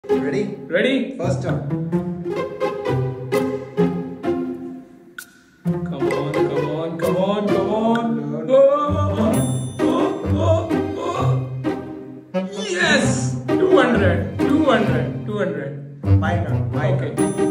Ready? Ready? First turn. Come on, come on, come on, come on. Learn. Yes! 200, 200, 200. My turn. My Okay. turn.